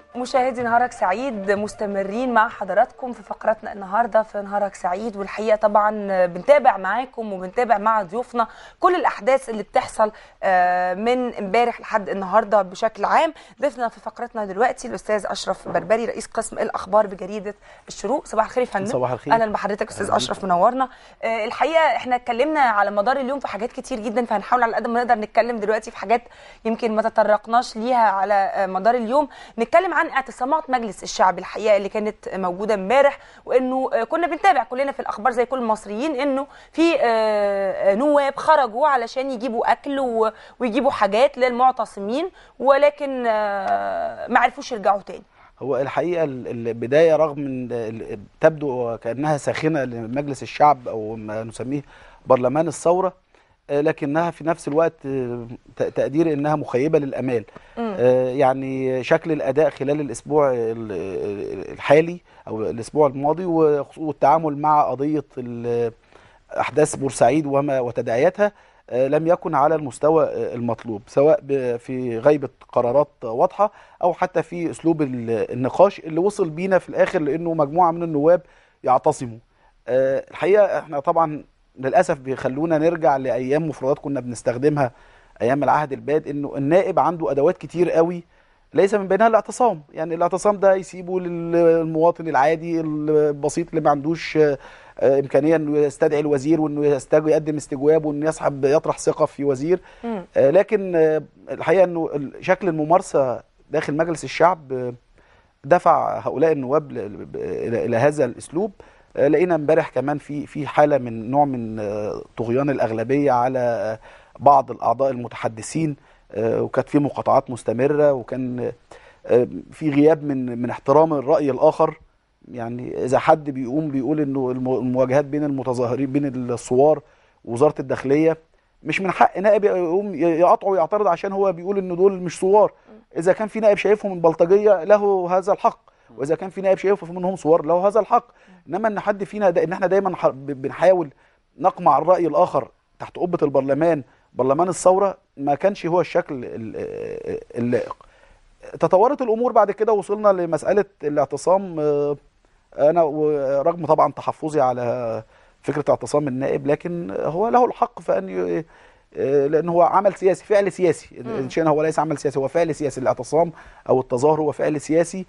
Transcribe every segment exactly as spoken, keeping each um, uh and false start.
مشاهدي نهارك سعيد، مستمرين مع حضراتكم في فقرتنا النهارده في نهارك سعيد. والحقيقه طبعا بنتابع معاكم وبنتابع مع ضيوفنا كل الاحداث اللي بتحصل من امبارح لحد النهارده بشكل عام. ضيفنا في فقرتنا دلوقتي الاستاذ اشرف بربري، رئيس قسم الاخبار بجريده الشروق. صباح الخير يا فندم. صباح الخير. اهلا بحضرتك استاذ اشرف، منورنا. الحقيقه احنا اتكلمنا على مدار اليوم في حاجات كتير جدا، فهنحاول على قد ما نقدر نتكلم دلوقتي في حاجات يمكن ما تطرقناش ليها على مدار اليوم. نتكلم عن اعتصامات مجلس الشعب الحقيقه اللي كانت موجوده امبارح، وانه كنا بنتابع كلنا في الاخبار زي كل المصريين انه في نواب خرجوا علشان يجيبوا اكل ويجيبوا حاجات للمعتصمين، ولكن ما عرفوش يرجعوا تاني. هو الحقيقه البدايه رغم ان تبدو كانها ساخنه لمجلس الشعب او ما نسميه برلمان الثوره، لكنها في نفس الوقت تقدير انها مخيبه للامال. م. يعني شكل الاداء خلال الاسبوع الحالي او الاسبوع الماضي والتعامل مع قضيه احداث بورسعيد وما وتداعياتها لم يكن على المستوى المطلوب، سواء في غيبه قرارات واضحه او حتى في اسلوب النقاش اللي وصل بينا في الاخر لانه مجموعه من النواب يعتصموا. الحقيقه احنا طبعا للاسف بيخلونا نرجع لايام مفردات كنا بنستخدمها ايام العهد الباد، انه النائب عنده ادوات كتير قوي ليس من بينها الاعتصام. يعني الاعتصام ده يسيبه للمواطن العادي البسيط اللي ما عندوش امكانيه انه يستدعي الوزير وانه يقدم استجواب وانه يسحب يطرح ثقه في وزير. م. لكن الحقيقه انه شكل الممارسه داخل مجلس الشعب دفع هؤلاء النواب الى هذا الاسلوب. لقينا امبارح كمان في في حاله من نوع من طغيان الاغلبيه على بعض الاعضاء المتحدثين، وكانت في مقاطعات مستمره، وكان في غياب من من احترام الراي الاخر. يعني اذا حد بيقوم بيقول انه المواجهات بين المتظاهرين بين الثوار ووزاره الداخليه، مش من حق نائب يقوم يقاطعه ويعترض عشان هو بيقول انه دول مش ثوار. اذا كان في نائب شايفهم من بلطجيه له هذا الحق، واذا كان في نائب شايفهم منهم ثوار له هذا الحق. انما ان حد فينا دا ان احنا دايما بنحاول نقمع الراي الاخر تحت قبه البرلمان، برلمان الثوره، ما كانش هو الشكل اللائق. تطورت الامور بعد كده، وصلنا لمساله الاعتصام. انا رغم طبعا تحفظي على فكره اعتصام النائب، لكن هو له الحق في ان لان هو عمل سياسي، فعل سياسي. ان شئنا هو ليس عمل سياسي، هو فعل سياسي. الاعتصام او التظاهر هو فعل سياسي.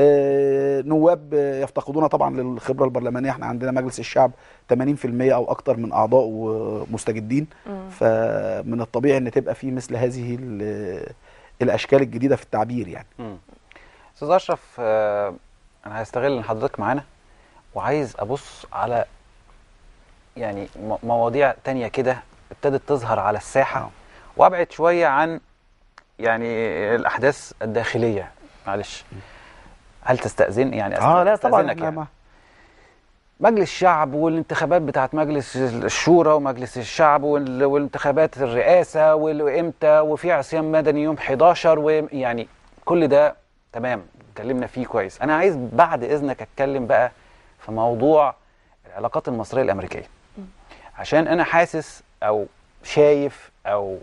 نواب يفتقدون طبعا للخبره البرلمانيه. احنا عندنا مجلس الشعب ثمانين بالمئة او اكثر من اعضائه مستجدين، فمن الطبيعي ان تبقى في مثل هذه الاشكال الجديده في التعبير. يعني استاذ اشرف، انا هستغل ان حضرتك معانا وعايز ابص على يعني مواضيع تانية كده ابتدت تظهر على الساحه، وابعد شويه عن يعني الاحداث الداخليه. معلش، هل تستأذن؟ يعني اه لا طبعا. يعني مجلس الشعب والانتخابات بتاعت مجلس الشورى ومجلس الشعب والانتخابات الرئاسه وامتى، وفي عصيان مدني يوم حداشر، ويعني كل ده تمام، اتكلمنا فيه كويس. انا عايز بعد اذنك اتكلم بقى في موضوع العلاقات المصريه الامريكيه، عشان انا حاسس او شايف، او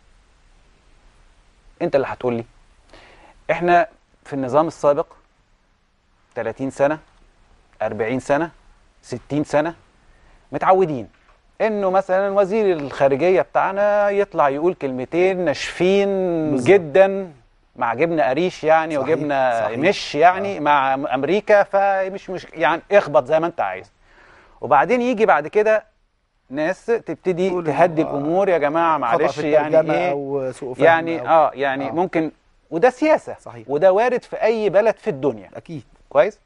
انت اللي هتقول لي، احنا في النظام السابق ثلاثين سنه، أربعين سنه، ستين سنه متعودين انه مثلا وزير الخارجيه بتاعنا يطلع يقول كلمتين ناشفين جدا مع جبنه قريش يعني. صحيح. وجبنه صحيح. مش يعني آه. مع امريكا، فمش مش يعني اخبط زي ما انت عايز. وبعدين يجي بعد كده ناس تبتدي تهدي الامور. يا جماعه معلش يعني ايه أو سوء فهم يعني أو اه يعني آه. ممكن، وده سياسه. صحيح. وده وارد في اي بلد في الدنيا اكيد. كويس.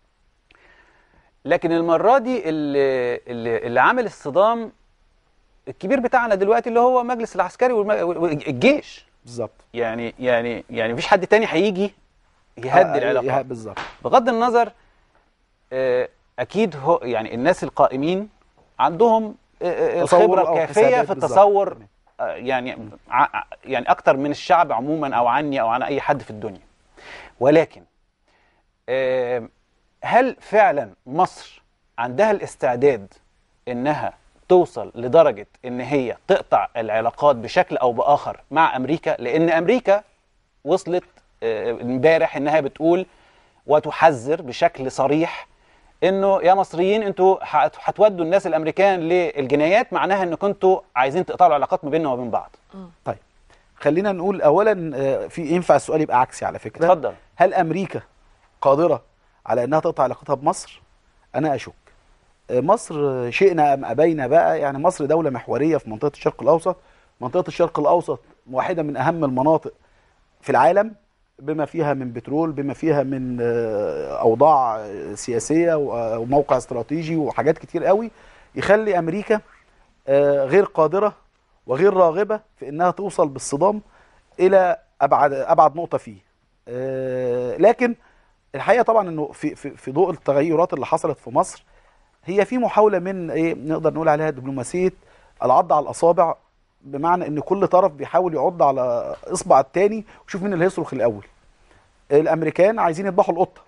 لكن المره دي اللي, اللي, اللي عامل الصدام الكبير بتاعنا دلوقتي اللي هو مجلس العسكري والجيش بالظبط. يعني يعني يعني مفيش حد تاني هيجي يهدي آه العلاقات بالظبط. بغض النظر آه اكيد هو يعني الناس القائمين عندهم آه الخبره الكافيه في التصور آه يعني يعني اكتر من الشعب عموما او عني او عن اي حد في الدنيا. ولكن آه هل فعلا مصر عندها الاستعداد انها توصل لدرجة ان هي تقطع العلاقات بشكل او باخر مع امريكا؟ لان امريكا وصلت امبارح انها بتقول وتحذر بشكل صريح انه يا مصريين انتوا هتودوا الناس الامريكان للجنايات، معناها انكم انتوا عايزين تقطعوا العلاقات ما بيننا وبين بعض. طيب خلينا نقول اولا في ينفع السؤال يبقى عكسي على فكره. اتفضل. هل امريكا قادره على انها تقطع علاقتها بمصر؟ انا اشك. مصر شئنا ام ابينا بقى، يعني مصر دوله محوريه في منطقه الشرق الاوسط. منطقه الشرق الاوسط واحده من اهم المناطق في العالم، بما فيها من بترول، بما فيها من اوضاع سياسيه وموقع استراتيجي وحاجات كتير قوي يخلي امريكا غير قادره وغير راغبه في انها توصل بالصدام الى ابعد ابعد نقطه فيه. لكن الحقيقه طبعا انه في في في ضوء التغيرات اللي حصلت في مصر، هي في محاوله من ايه نقدر نقول عليها دبلوماسيه العض على الاصابع، بمعنى ان كل طرف بيحاول يعض على اصبع الثاني ويشوف مين اللي هيصرخ الاول. الامريكان عايزين يذبحوا القطه،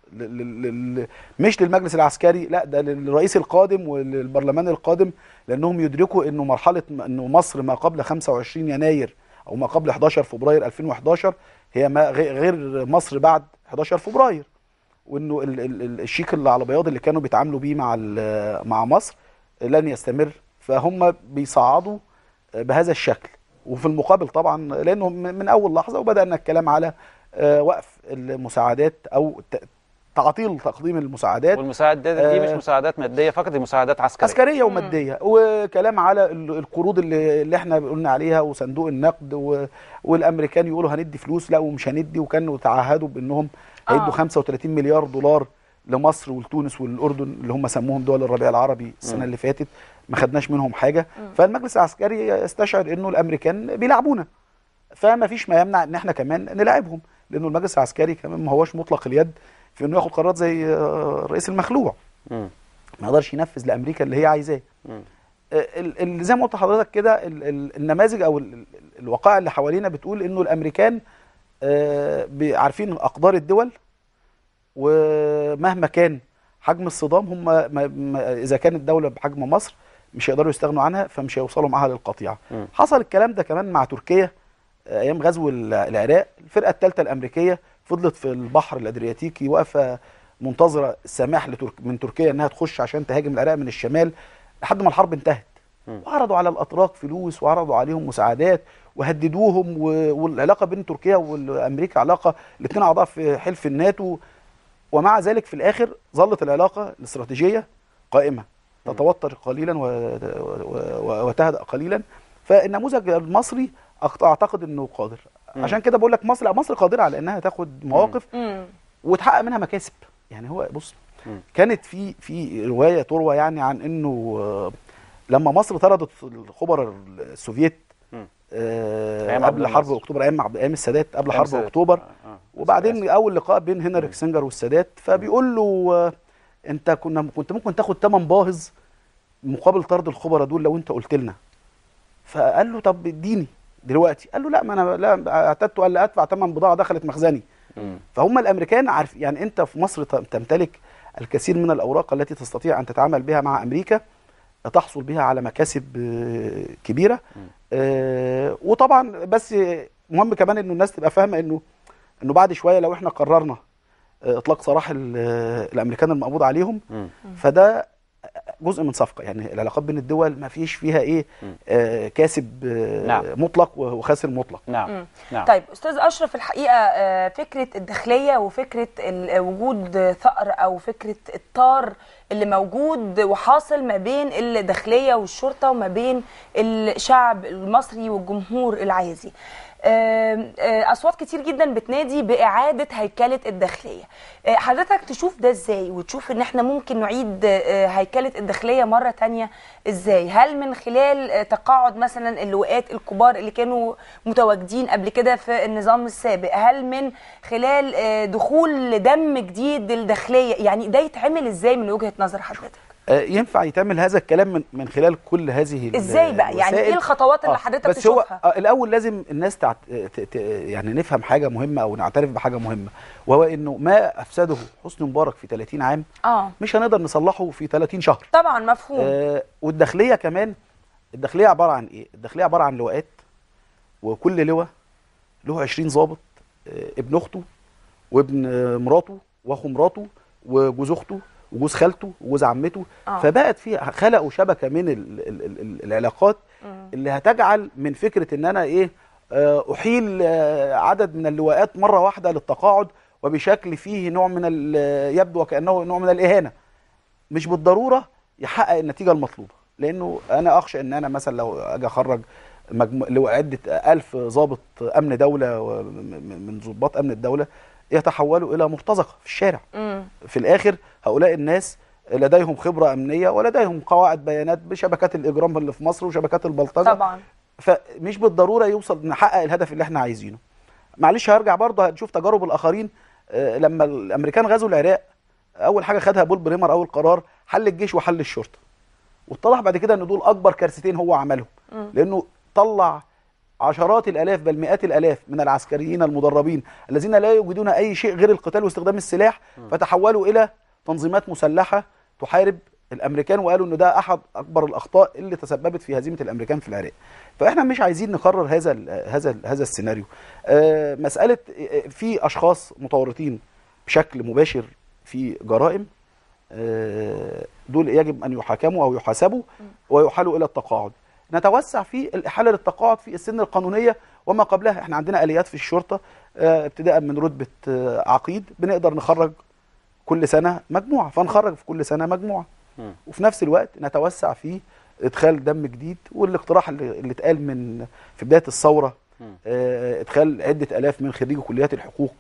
مش للمجلس العسكري، لا ده للرئيس القادم وللبرلمان القادم، لانهم يدركوا انه مرحله انه مصر ما قبل خمسة وعشرين يناير او ما قبل حداشر فبراير ألفين وحداشر هي ما غير مصر بعد حداشر فبراير، وانه الشيك اللي على بياض اللي كانوا بيتعاملوا بيه مع مع مصر لن يستمر. فهم بيصعدوا بهذا الشكل، وفي المقابل طبعا لانه من اول لحظه وبدانا الكلام على وقف المساعدات او تعطيل تقديم المساعدات. والمساعدات دي مش مساعدات ماديه فقط، دي مساعدات عسكريه عسكريه وماديه، وكلام على القروض اللي, اللي احنا قلنا عليها وصندوق النقد، والامريكان يقولوا هندي فلوس، لا ومش هندي، وكانوا تعهدوا بانهم هيدوا خمسة وثلاثين مليار دولار لمصر ولتونس والاردن اللي هم سموهم دول الربيع العربي السنه م. اللي فاتت، ما خدناش منهم حاجه. م. فالمجلس العسكري يستشعر انه الامريكان بيلعبونا، فما فيش ما يمنع ان احنا كمان نلعبهم، لانه المجلس العسكري كمان ما هوش مطلق اليد في انه ياخد قرارات زي الرئيس المخلوع. م. ما يقدرش ينفذ لامريكا اللي هي عايزاه. زي ما قلت لحضرتك كده، النماذج او الوقائع اللي حوالينا بتقول انه الامريكان عارفين اقدار الدول، ومهما كان حجم الصدام هم ما ما اذا كانت دوله بحجم مصر مش هيقدروا يستغنوا عنها، فمش هيوصلوا معاها للقطيعه. م. حصل الكلام ده كمان مع تركيا ايام غزو العراق. الفرقه الثالثه الامريكيه فضلت في البحر الادرياتيكي واقفه منتظره السماح لترك من تركيا انها تخش عشان تهاجم العراق من الشمال لحد ما الحرب انتهت. م. وعرضوا على الاتراك فلوس وعرضوا عليهم مساعدات وهددوهم، والعلاقه بين تركيا وامريكا علاقه الاثنين اعضاء في حلف الناتو، ومع ذلك في الاخر ظلت العلاقه الاستراتيجيه قائمه، تتوتر قليلا وتهدأ قليلا. فالنموذج المصري اعتقد انه قادر. م. عشان كده بقول لك مصر لا مصر قادره على انها تاخد مواقف م. وتحقق منها مكاسب. يعني هو بص م. كانت في في روايه تروى يعني عن انه لما مصر طردت الخبراء السوفييت آه قبل حرب اكتوبر، ايام ايام السادات قبل حرب اكتوبر، آه. آه. وبعدين اول لقاء بين هنري كيسنجر والسادات، فبيقول له آه انت كنا كنت ممكن تاخد ثمن باهظ مقابل طرد الخبراء دول لو انت قلت لنا. فقال له طب اديني دلوقتي. قال له لا، ما انا لا اعتدت الا ادفع ثمن بضاعه دخلت مخزني. م. فهم الامريكان عارف يعني انت في مصر تمتلك الكثير من الاوراق التي تستطيع ان تتعامل بها مع امريكا، تحصل بها على مكاسب كبيره. آه وطبعا بس مهم كمان انه الناس تبقى فاهمه انه انه بعد شويه لو احنا قررنا اطلاق سراح الامريكان المقبوض عليهم، م. فده جزء من صفقه. يعني العلاقات بين الدول ما فيش فيها ايه آه كاسب آه نعم. مطلق وخاسر مطلق. نعم. نعم. طيب استاذ اشرف، الحقيقه آه فكره الداخليه وفكره وجود ثأر او فكره الطار اللي موجود وحاصل ما بين الداخليه والشرطه وما بين الشعب المصري والجمهور العادي، اصوات كتير جدا بتنادي باعاده هيكله الداخليه. حضرتك تشوف ده ازاي، وتشوف ان احنا ممكن نعيد هيكله الداخليه مره تانية ازاي؟ هل من خلال تقاعد مثلا اللواءات الكبار اللي كانوا متواجدين قبل كده في النظام السابق؟ هل من خلال دخول دم جديد للداخليه؟ يعني ده يتعمل ازاي من وجهه نظر حضرتك؟ ينفع يتعمل هذا الكلام من من خلال كل هذه ازاي بقى؟ يعني ايه الخطوات اللي آه حضرتك بس تشوفها؟ هو آه الاول لازم الناس تعت... يعني نفهم حاجه مهمه او نعترف بحاجه مهمه، وهو انه ما افسده حسني مبارك في ثلاثين عام اه مش هنقدر نصلحه في ثلاثين شهر. طبعا مفهوم. آه والداخليه كمان، الداخليه عباره عن ايه؟ الداخليه عباره عن لواءات، وكل لواء له عشرين ضابط ابن اخته وابن مراته واخو مراته وجوز اخته وجوز خالته وجوز عمته. آه. فبقت في خلقوا شبكه من ال ال ال العلاقات مم. اللي هتجعل من فكره ان انا ايه احيل عدد من اللواءات مره واحده للتقاعد وبشكل فيه نوع من يبدو وكانه نوع من الاهانه، مش بالضروره يحقق النتيجه المطلوبه. لانه انا اخشى ان انا مثلا لو اجي اخرج مجموع عده ألف ضابط امن دوله من ضباط امن الدوله يتحولوا الى مرتزقه في الشارع. مم. في الاخر هؤلاء الناس لديهم خبره امنيه ولديهم قواعد بيانات بشبكات الاجرام اللي في مصر وشبكات البلطجه طبعا، فمش بالضروره يوصل نحقق الهدف اللي احنا عايزينه. معلش هرجع برضه هنشوف تجارب الاخرين. آه لما الامريكان غزوا العراق اول حاجه خدها بول بريمر اول قرار حل الجيش وحل الشرطه، واتضح بعد كده ان دول اكبر كارثتين هو عملهم. م. لانه طلع عشرات الالاف بل مئات الالاف من العسكريين المدربين الذين لا يجدون اي شيء غير القتال واستخدام السلاح، م. فتحولوا الى تنظيمات مسلحه تحارب الامريكان، وقالوا ان ده احد اكبر الاخطاء اللي تسببت في هزيمه الامريكان في العراق. فاحنا مش عايزين نكرر هذا ال هذا ال هذا السيناريو. آه مساله في اشخاص متورطين بشكل مباشر في جرائم، آه دول يجب ان يحاكموا او يحاسبوا ويحالوا الى التقاعد. نتوسع في الاحاله للتقاعد في السن القانونيه وما قبلها. احنا عندنا اليات في الشرطه آه ابتداء من رتبه آه عقيد بنقدر نخرج كل سنه مجموعه، فنخرج في كل سنه مجموعه. م. وفي نفس الوقت نتوسع في ادخال دم جديد، والاقتراح اللي, اللي اتقال من في بدايه الثوره اه ادخال عده الاف من خريجي كليات الحقوق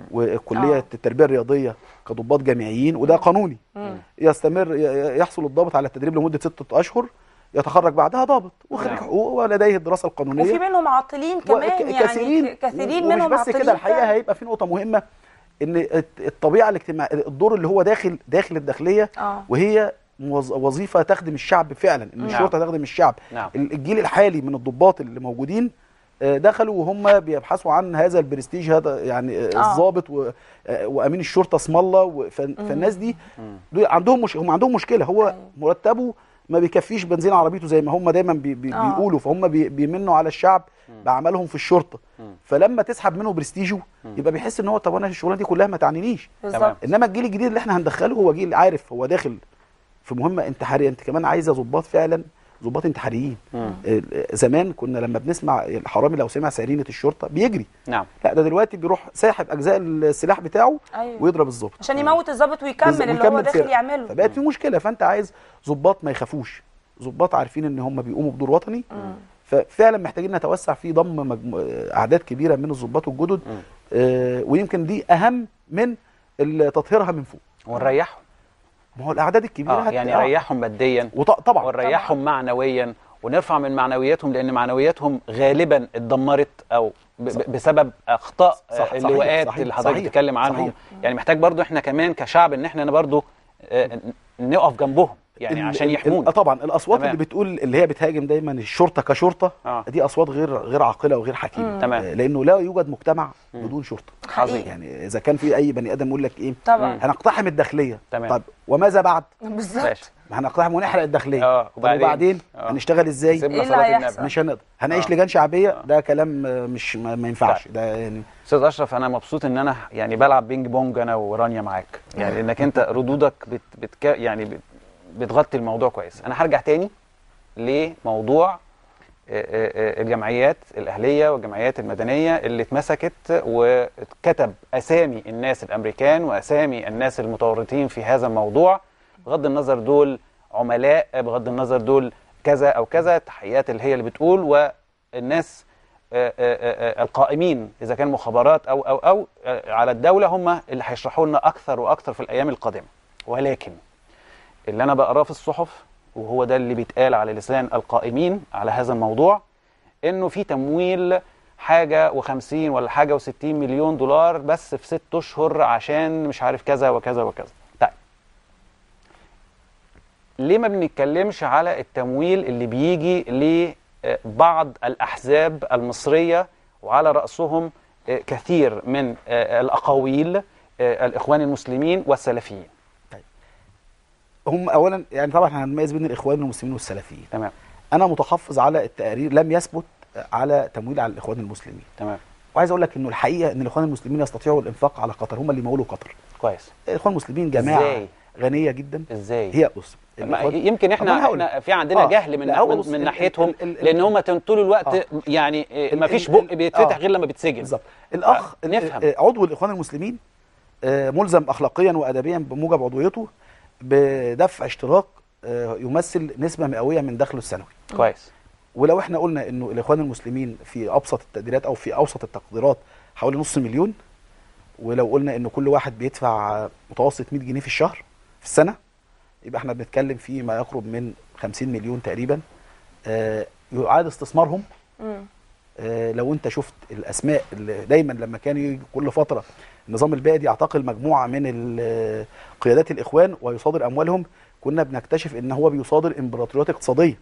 وكليه التربيه الرياضيه كضباط جامعيين، وده قانوني. م. يستمر يحصل الضابط على التدريب لمده ستة اشهر، يتخرج بعدها ضابط وخريج حقوق ولديه الدراسه القانونيه. وفي منهم عاطلين كمان، يعني كثيرين كثيرين منهم بس كده الحقيقه هيبقى في نقطه مهمه، ان الطبيعه الاجتماعيه الدور اللي هو داخل داخل الداخليه آه. وهي وظيفه تخدم الشعب فعلا، ان نعم. الشرطه تخدم الشعب. نعم. الجيل الحالي من الضباط اللي موجودين دخلوا وهم بيبحثوا عن هذا البرستيج، هذا يعني آه. الضابط وامين الشرطه اسم الله، فالناس دي دول عندهم مش هم عندهم مشكله، هو أيوه. مرتبه ما بيكفيش بنزين عربيته زي ما هم دايما بي بي آه. بيقولوا، فهم بي بيمنوا على الشعب بعملهم في الشرطه. فلما تسحب منه برستيجه يبقى بيحس ان هو طب انا الشغلانه دي كلها ما تعنينيش. انما الجيل الجديد اللي احنا هندخله هو جيل عارف هو داخل في مهمه انتحاريه. انت كمان عايزه ضباط فعلا، ضباط انتحاريين. زمان كنا لما بنسمع الحرامي لو سمع سيرينه الشرطه بيجري. نعم. لا ده دلوقتي بيروح ساحب اجزاء السلاح بتاعه. أيوه. ويضرب الضابط عشان يموت الضابط ويكمل اللي هو داخل يعمله. فبقت في مشكله. فانت عايز ضباط ما يخافوش، ضباط عارفين ان هم بيقوموا بدور وطني. مم. ففعلا محتاجين نتوسع في ضم مجمو... اعداد كبيره من الضباط الجدد. آه ويمكن دي اهم من تطهيرها من فوق ونريحهم. ما هو الاعداد الكبيره آه يعني نريحهم ماديا طبعا ونريحهم معنويا ونرفع من معنوياتهم، لان معنوياتهم غالبا اتدمرت او ب... بسبب اخطاء اللواءات اللي حضرتك بتتكلم عنهم. صحيح. يعني محتاج برضو احنا كمان كشعب ان احنا برضو آه نقف جنبهم يعني عشان يحمونا. طبعا الاصوات تمام. اللي بتقول اللي هي بتهاجم دايما الشرطه كشرطه آه. دي اصوات غير غير عاقله وغير حكيمه. تمام. لانه لا يوجد مجتمع مم. بدون شرطه. حقيقي. يعني اذا كان في اي بني ادم يقول لك ايه طبعا هنقتحم الداخليه. تمام. طب وماذا بعد؟ بالظبط. هنقتحم ونحرق الداخليه. اه وبعدين, وبعدين آه. هنشتغل ازاي؟ ايه اللي هيحصل؟ مش هنقدر هنعيش آه. لجان شعبيه. آه. ده كلام مش ما ينفعش. ده يعني استاذ اشرف انا مبسوط ان انا يعني بلعب بينج بونج انا ورانيا معاك، يعني انك انت ردودك بت, بت يعني بت بتغطي الموضوع كويس. انا هرجع تاني لموضوع الجمعيات الاهليه والجمعيات المدنيه اللي اتمسكت واتكتب اسامي الناس الامريكان واسامي الناس المتورطين في هذا الموضوع، بغض النظر دول عملاء، بغض النظر دول كذا او كذا، التحقيقات اللي هي اللي بتقول، والناس القائمين اذا كان مخابرات او او او على الدوله هم اللي هيشرحوا لنا اكثر واكثر في الايام القادمه. ولكن اللي انا بقراه في الصحف وهو ده اللي بيتقال على لسان القائمين على هذا الموضوع، انه في تمويل حاجه وخمسين ولا حاجه وستين مليون دولار بس في ست اشهر عشان مش عارف كذا وكذا وكذا. طيب ليه ما بنتكلمش على التمويل اللي بيجي لبعض الاحزاب المصريه وعلى راسهم كثير من الاقاويل الاخوان المسلمين والسلفيين؟ هم اولا يعني طبعا احنا هنميز بين الاخوان المسلمين والسلفيين. تمام. انا متحفظ على التقارير، لم يثبت على تمويل على الاخوان المسلمين. تمام. وعايز اقول لك انه الحقيقه ان الاخوان المسلمين يستطيعوا الانفاق على قطر، هم اللي مولوا قطر. كويس. الاخوان المسلمين جماعه إزاي؟ غنيه جدا. ازاي؟ هي بص يمكن احنا, احنا في عندنا آه. جهل من من, من ناحيتهم، لان هم طول الوقت آه. يعني ما فيش بق بيتفتح آه. غير لما بيتسجن. بالظبط. الاخ آه. نفهم. عضو الاخوان المسلمين ملزم اخلاقيا وادبيا بموجب عضويته بدفع اشتراك يمثل نسبه مئويه من دخله السنوي. كويس. ولو احنا قلنا انه الاخوان المسلمين في ابسط التقديرات او في اوسط التقديرات حوالي نص مليون، ولو قلنا انه كل واحد بيدفع متوسط مئة جنيه في الشهر في السنه، يبقى احنا بنتكلم في ما يقرب من خمسين مليون تقريبا. آه يعاد استثمارهم. آه لو انت شفت الاسماء اللي دايما لما كان يجي كل فتره النظام البائد يعتقل مجموعه من قيادات الاخوان ويصادر اموالهم، كنا بنكتشف ان هو بيصادر امبراطوريات اقتصاديه.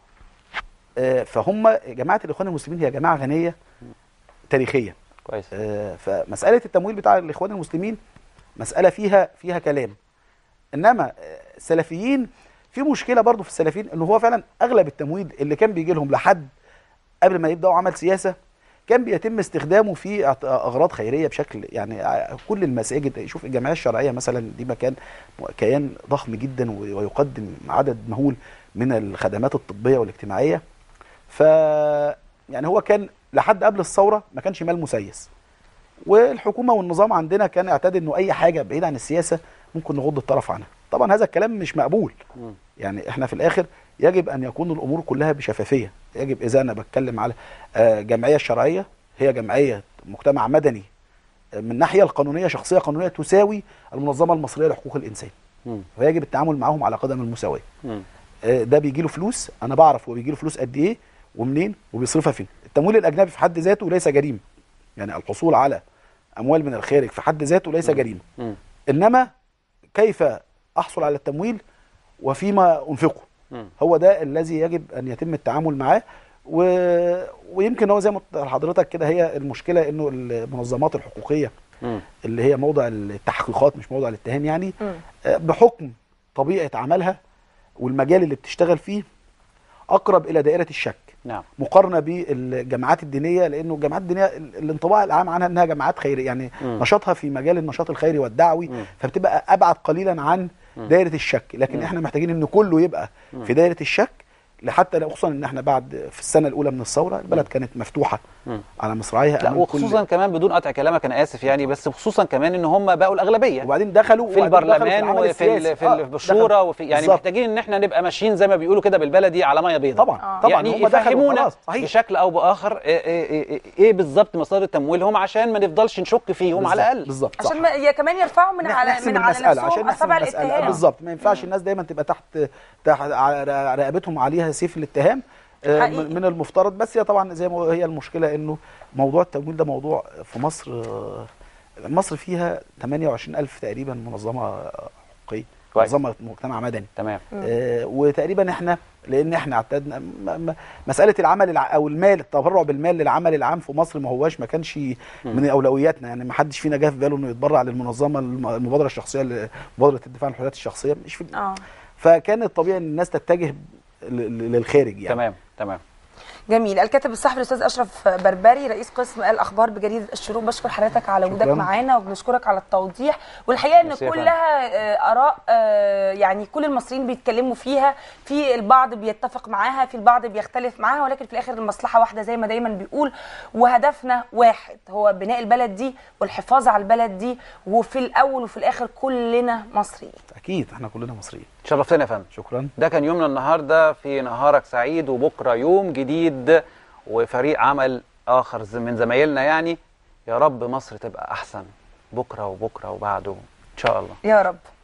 آه فهم جماعه الاخوان المسلمين هي جماعه غنيه تاريخيا. كويس. آه فمساله التمويل بتاع الاخوان المسلمين مساله فيها فيها كلام. انما السلفيين في مشكله برضو في السلفيين، انه هو فعلا اغلب التمويل اللي كان بيجي لهم لحد قبل ما يبداوا عمل سياسه كان بيتم استخدامه في اغراض خيريه بشكل يعني كل المساجد. شوف الجمعيه الشرعيه مثلا دي مكان كيان ضخم جدا ويقدم عدد مهول من الخدمات الطبيه والاجتماعيه. ف يعني هو كان لحد قبل الثوره ما كانش مال مسيس، والحكومه والنظام عندنا كان اعتاد انه اي حاجه بعيد عن السياسه ممكن نغض الطرف عنها. طبعا هذا الكلام مش مقبول. يعني احنا في الاخر يجب ان يكون الامور كلها بشفافيه. يجب اذا انا بتكلم على جمعيه الشرعيه هي جمعيه مجتمع مدني من الناحيه القانونيه، شخصيه قانونيه تساوي المنظمه المصريه لحقوق الانسان، ويجب التعامل معهم على قدم المساواه. ده بيجي له فلوس، انا بعرف هو بيجي له فلوس قد ايه ومنين وبيصرفها فين. التمويل الاجنبي في حد ذاته ليس جريمه، يعني الحصول على اموال من الخارج في حد ذاته ليس جريمه، انما كيف احصل على التمويل وفيما انفقه هو ده الذي يجب ان يتم التعامل معاه. و... ويمكن هو زي ما قلت لحضرتك كده، هي المشكله انه المنظمات الحقوقيه اللي هي موضع التحقيقات مش موضع الاتهام، يعني بحكم طبيعه عملها والمجال اللي بتشتغل فيه اقرب الى دائره الشك. نعم. مقارنه بالجماعات الدينيه، لانه الجماعات الدينيه الانطباع العام عنها انها جماعات خيريه، يعني م. نشاطها في مجال النشاط الخيري والدعوي، م. فبتبقى ابعد قليلا عن م. دائره الشك. لكن م. احنا محتاجين ان كله يبقى م. في دائره الشك، لحتى خصوصا ان احنا بعد في السنه الاولى من الثوره البلد كانت مفتوحه م. على مصراعيها. لا وخصوصا كل... كمان بدون قطع كلامك انا اسف يعني، بس خصوصا كمان ان هم بقوا الاغلبيه، وبعدين دخلوا في البرلمان وفي في الشورى آه وفي يعني بالزبط. محتاجين ان احنا نبقى ماشيين زي ما بيقولوا كده بالبلدي على ميه بيضاء. طبعا آه. طبعا يعني يفهمونا بشكل او باخر ايه, إيه, إيه, إيه بالظبط مصادر تمويلهم عشان ما نفضلش نشك فيهم بالزبط. على الاقل بالظبط، عشان ما كمان يرفعوا من على من على نفسهم اصابع الاتهام. بالظبط، ما ينفعش الناس دايما تبقى تحت تحت رقبتهم عليها سيف الاتهام. حقيقي. من المفترض، بس هي طبعا زي ما هي المشكله انه موضوع التمويل ده موضوع في مصر. مصر فيها ثمانية وعشرين ألف تقريبا منظمه حقوقيه، منظمه مجتمع مدني. تمام. آه وتقريبا احنا لان احنا اعتدنا مساله العمل الع... او المال، التبرع بالمال للعمل العام في مصر ما هواش ما كانش من اولوياتنا. يعني ما حدش فينا جه في باله انه يتبرع للمنظمه المبادره الشخصيه، مبادره الدفاع عن الحريات الشخصيه، مش في اه فكان الطبيعي ان الناس تتجه للخارج يعني. تمام تمام. جميل. الكاتب الصحفي الاستاذ اشرف بربري رئيس قسم الاخبار بجريده الشروق، بشكر حضرتك على وجودك معانا وبنشكرك على التوضيح. والحقيقه ان كلها اراء يعني كل المصريين بيتكلموا فيها، في البعض بيتفق معاها، في البعض بيختلف معاها، ولكن في الاخر المصلحه واحده زي ما دايما بيقول، وهدفنا واحد هو بناء البلد دي والحفاظ على البلد دي، وفي الاول وفي الاخر كلنا مصريين. اكيد احنا كلنا مصريين. شرفتنا يا فندم. شكرا. ده كان يومنا النهارده في نهارك سعيد، وبكره يوم جديد وفريق عمل اخر من زمايلنا. يعني يا رب مصر تبقى احسن بكره وبكره وبعده ان شاء الله. يا رب.